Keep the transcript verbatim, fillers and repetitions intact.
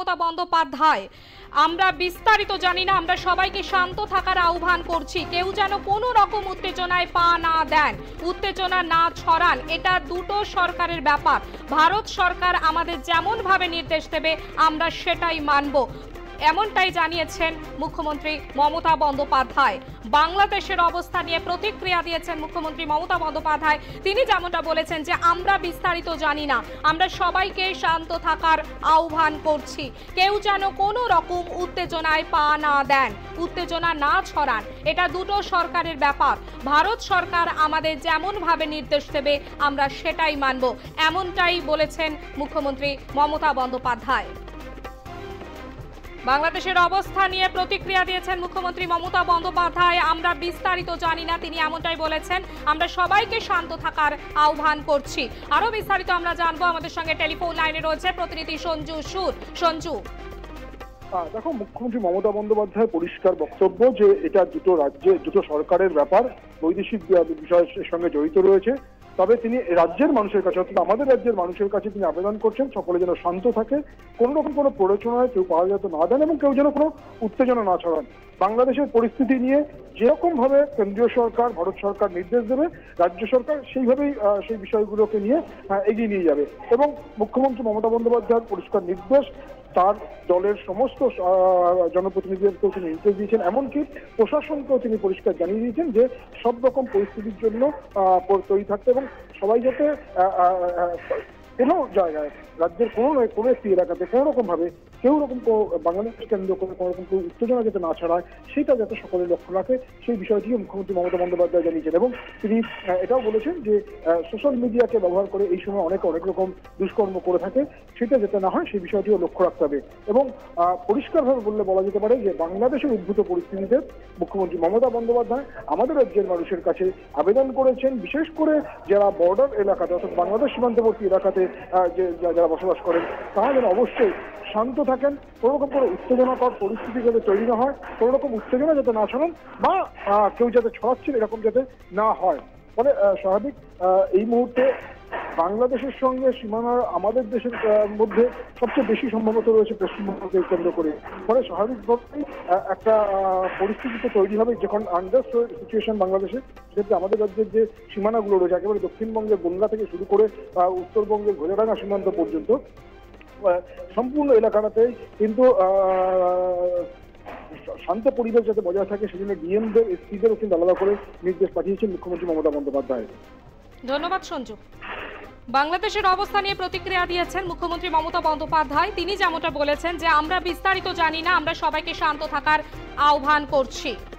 মমতা বন্দ্যোপাধ্যায়, আমরা বিস্তারিত জানি না, আমরা সবাইকে শান্ত থাকার আহ্বান করছি, কেউ যেন কোনো রকম উত্তেজনায় পা না দেন, উত্তেজনা না ছড়ান, এটা দুটো সরকারের ব্যাপার। ভারত সরকার আমাদের যেমন ভাবে নির্দেশ দেবে আমরা সেটাই মানব, এমনটাই জানিয়েছেন মুখ্যমন্ত্রী মমতা বন্দ্যোপাধ্যায়। বাংলাদেশের অবস্থা নিয়ে প্রতিক্রিয়া দিয়েছেন মুখ্যমন্ত্রী মমতা বন্দ্যোপাধ্যায়। তিনি যেমনটা বলেছেন যে আমরা বিস্তারিত জানি না, আমরা সবাইকে শান্ত থাকার আহ্বান করছি, কেউ যেন কোনো রকম উত্তেজনায় পা না দেন, উত্তেজনা না ছড়ান, এটা দুটো সরকারের ব্যাপার। ভারত সরকার আমাদের যেমন ভাবে নির্দেশ দেবে আমরা সেটাই মানব, এমনটাই বলেছেন মুখ্যমন্ত্রী মমতা বন্দ্যোপাধ্যায়। বাংলাদেশের অবস্থা নিয়ে প্রতিক্রিয়া দিয়েছেন মুখ্যমন্ত্রী মমতা বন্দ্যোপাধ্যায়। আমরা বিস্তারিত জানি না, তিনি এমনটাই বলেছেন, আমরা সবাইকে শান্ত থাকার আহ্বান করছি। আরো বিস্তারিত আমরা জানবো, আমাদের সঙ্গে টেলিফোন লাইনে রয়েছে প্রতিনিধি সঞ্জু সুর। সঞ্জু, দেখো, মুখ্যমন্ত্রী মমতা বন্দ্যোপাধ্যায় পরিষ্কার বক্তব্য যে এটা দুটো রাজ্যে দুটো সরকারের ব্যাপার, বৈদেশিক বিষয়ের সঙ্গে জড়িত রয়েছে। তবে তিনি রাজ্যের মানুষের কাছে, অর্থাৎ আমাদের রাজ্যের মানুষের কাছে তিনি আবেদন করছেন সকলে যেন শান্ত থাকে, কোনো রকম কোনো প্ররোচনায় কেউ পাওয়া যেত না দেন এবং কেউ যেন কোনো উত্তেজনা না ছড়ান। বাংলাদেশের পরিস্থিতি নিয়ে যেরকম ভাবে কেন্দ্রীয় সরকার, ভারত সরকার নির্দেশ দেবে, রাজ্য সরকার সেইভাবেই সেই বিষয়গুলোকে নিয়ে এগিয়ে নিয়ে যাবে। এবং মুখ্যমন্ত্রী মমতা বন্দ্যোপাধ্যায়ের পরিষ্কার নির্দেশ, তার দলের সমস্ত জনপ্রতিনিধিদেরকেও তিনি নির্দেশ দিয়েছেন, এমনকি প্রশাসনকেও তিনি পরিষ্কার জানিয়ে দিয়েছেন যে সব রকম পরিস্থিতির জন্য তৈরি থাকতে এবং সবাই যাতে কোনো জায়গায় রাজ্যের কোনো কোনো একটি এলাকাতে কোনো রকম ভাবে কেউ রকম বাংলাদেশ কেন্দ্র করে কোনো রকম উত্তেজনা যাতে না ছড়ায় সেটা যাতে সকলে লক্ষ্য রাখে, সেই বিষয়টিও মুখ্যমন্ত্রী মমতা বন্দ্যোপাধ্যায় জানিয়েছেন। এবং তিনি এটাও বলেছেন যে সোশ্যাল মিডিয়াকে ব্যবহার করে এই সময় অনেকে অনেক রকম দুষ্কর্ম করে থাকে, সেটা যাতে না হয় সেই বিষয়টিও লক্ষ্য রাখতে হবে। এবং পরিষ্কারভাবে বললে বলা যেতে পারে যে বাংলাদেশের উদ্ভূত পরিস্থিতিতে মুখ্যমন্ত্রী মমতা বন্দ্যোপাধ্যায় আমাদের রাজ্যের মানুষের কাছে আবেদন করেছেন, বিশেষ করে যারা বর্ডার এলাকাতে অর্থাৎ বাংলাদেশ সীমান্তবর্তী এলাকাতে যে যারা বসবাস করেন তারা যেন অবশ্যই শান্ত থাকেন, কোনো রকম কোনো উত্তেজনাকর পরিস্থিতি যাতে তৈরি না হয়, কোনো রকম উত্তেজনা যাতে না ছড়ান বা কেউ যাতে ছড়াচ্ছেন এরকম যাতে না হয়। ফলে স্বাভাবিক এই মুহূর্তে বাংলাদেশের সঙ্গে সীমানার আমাদের দেশের মধ্যে সবচেয়ে বেশি সম্ভবত রয়েছে পশ্চিমবঙ্গকে কেন্দ্র করে। ফলে স্বাভাবিকভাবেই একটা পরিস্থিতিতে তৈরি হবে যখন আন্ডার সিচুয়েশন বাংলাদেশে, সেক্ষেত্রে আমাদের রাজ্যের যে সীমানাগুলো রয়েছে একেবারে দক্ষিণবঙ্গের বনগা থেকে শুরু করে উত্তরবঙ্গের ঘোড়াডাঙ্গা সীমান্ত পর্যন্ত সম্পূর্ণ এলাকাটাতেই কিন্তু শান্ত পরিবেশ যাতে বজায় থাকে সেজন্য ডিএমদের এসপিদেরও কিন্তু আলাদা করে নির্দেশ পাঠিয়েছেন মুখ্যমন্ত্রী মমতা বন্দ্যোপাধ্যায়। ধন্যবাদ সঞ্জু। বাংলাদেশের অবস্থা নিয়ে প্রতিক্রিয়া দিয়েছেন মুখ্যমন্ত্রী মমতা বন্দ্যোপাধ্যায়। তিনি যেমনটা বলেছেন যে আমরা বিস্তারিত জানি না, আমরা সবাইকে শান্ত থাকার আহ্বান করছি।